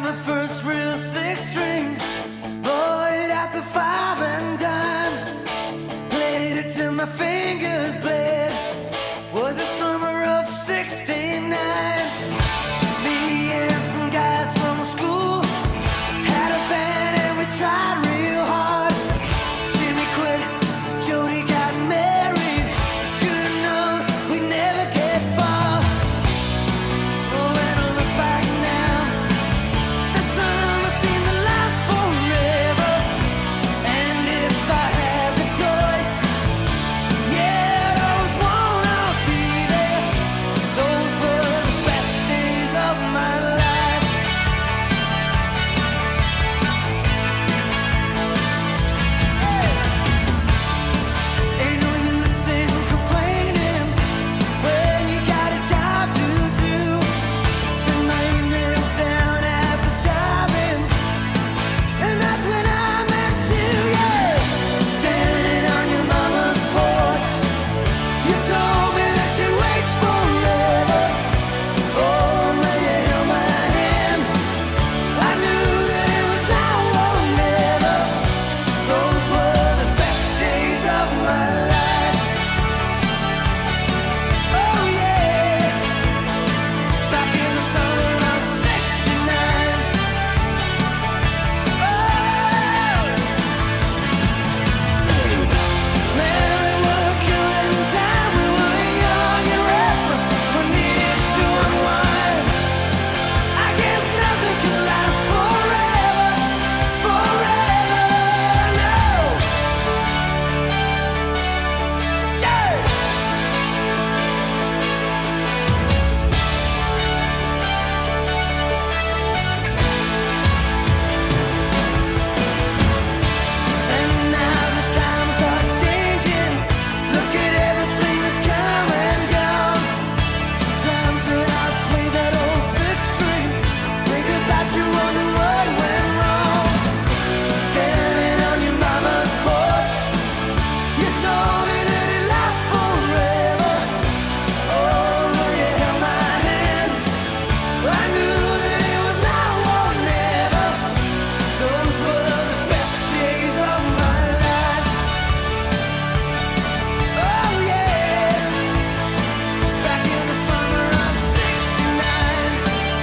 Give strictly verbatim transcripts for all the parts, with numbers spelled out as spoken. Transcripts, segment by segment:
got my first real six string. Bought it at the five and dime. Played it till my fingers bled. Was the summer of sixty-nine. Me and some guys from school had a band and we tried real hard. Jimmy quit, Jody got married. Should've known we'd never get far. Oh, when I look back now, the summer seemed to last forever. And if I had the choice, yeah, I'd always wanna be there. Those were the best days of my life. Ain't no use in complaining when you got a job to do. Spend my evenings down at the drive-in, and that's when I met you, yeah. Standing on your mama's porch, you told me that you'd wait forever. Oh, when you held my hand, I knew that it was now or never. Those were the best days of my life. Oh yeah, back in the summer of sixty-nine. Oh, man, we were killing time. We were young and restless. We needed to unwind. I guess nothing can last forever, forever, no. Yeah. And now the times are changing. Look at everything that's come and gone. Sometimes when I play that old six string, think about you, wonder what went wrong. Standing on your mama's porch, you told me that it lasts forever. Oh, when you held my hand, I knew that it was now or never. Those were the best days of my life. Oh yeah, back in the summer of sixty-nine.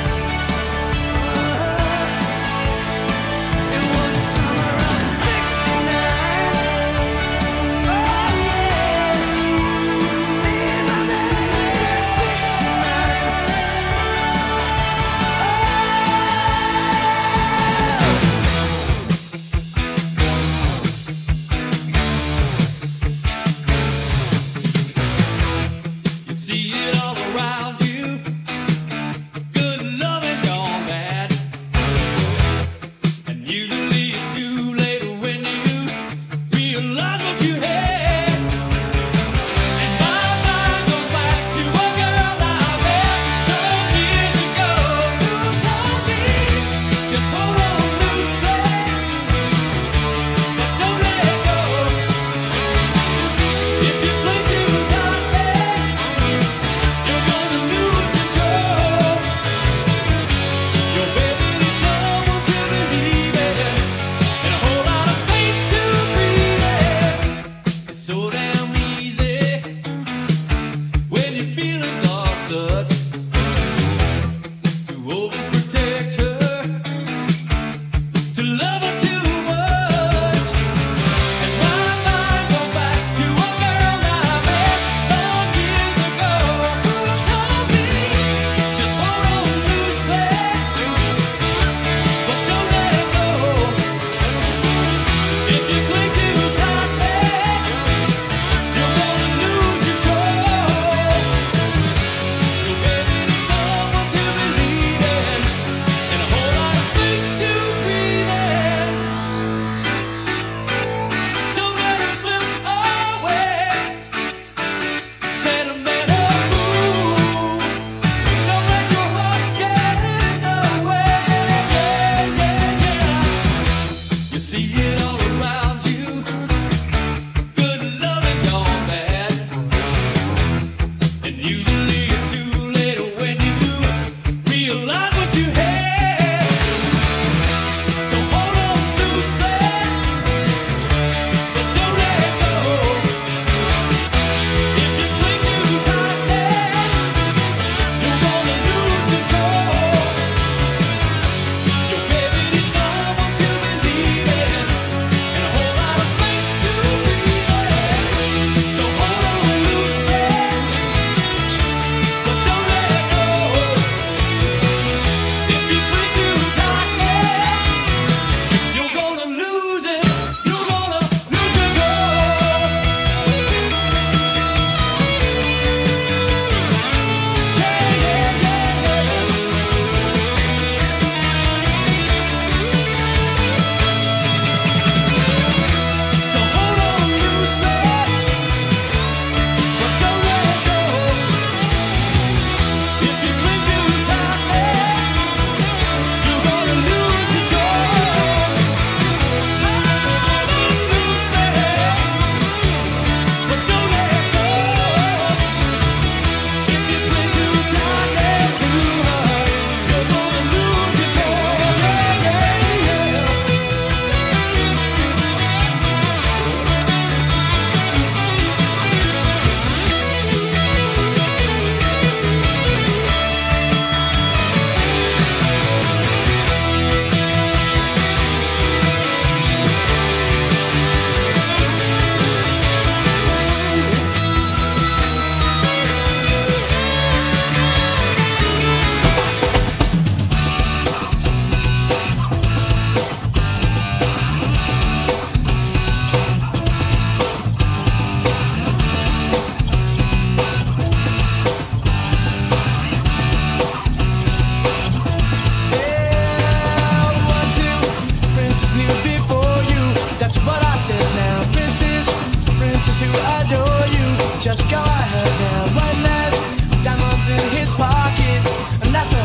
It was the summer of sixty-nine. Oh yeah, me and my baby at sixty-nine. You see it all around you, good loving gone bad. And usually it's too late when you realize what you had. And my mind goes back to a girl I met twelve years ago. You told me, just hold on loosely, but don't let go. If you cling too tightly, you're gonna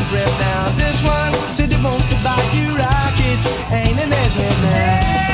some friend now. This one said he wants to buy you rockets, ain't in his head now.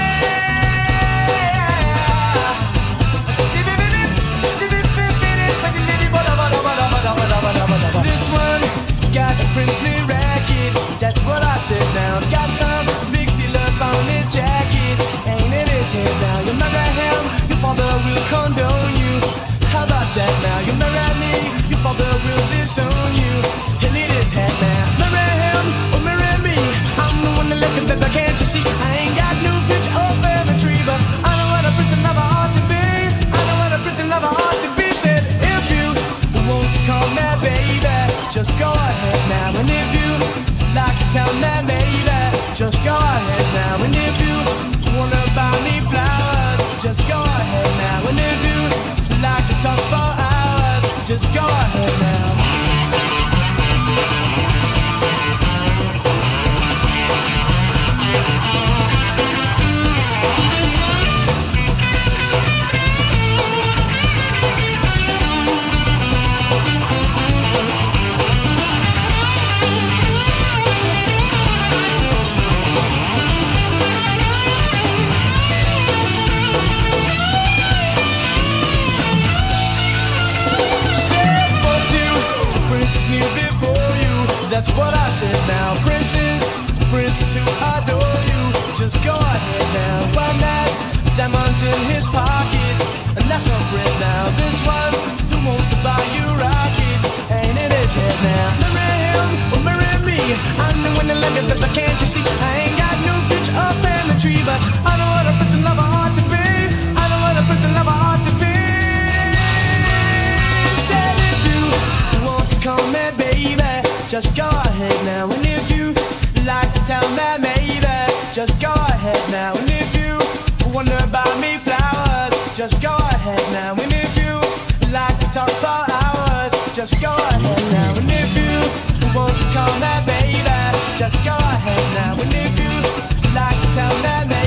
This one got a princely racket, that's what I said now. Got some big seal up on his jacket, ain't in his head now. You marry him, your father will condone you. How about that now? You marry me, your father will disown you. He'll eat his head now. Marry him or marry me, I'm the one that left him, baby, can't you see? I ain't got no future or family tree, but I know what a prince and lover ought to be. I know what a prince and lover ought to be. Said if you want to call me baby, just go ahead now. And if you like to tell me maybe, just go ahead now. And if you wanna buy me flowers, just go ahead now. And if you like to talk for hours, just go ahead now. That's what I said now. Princes, princes who adore you, just go ahead now. One has diamonds in his pockets, and that's our friend now. This one who wants to buy you rockets, ain't in his head now. Marry him or marry me, I'm the one that left it, but can't you see? I ain't got no future or family tree, but I know what a prince and lover ought to be. I know what a prince and lover ought to be. Said if you want to call me baby, just go ahead now. And if you like to tell me maybe, just go ahead now. And if you wanna buy me flowers, just go ahead now. And if you like to talk for hours, just go ahead now. And if you want to call me baby, just go ahead now. And if you like to tell me maybe,